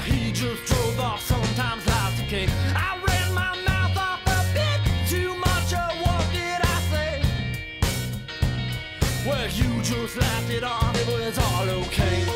he just drove off, sometimes life's a cake. I ran my mouth off a bit too much, what did I say? Well, you just laughed it off, it was all okay.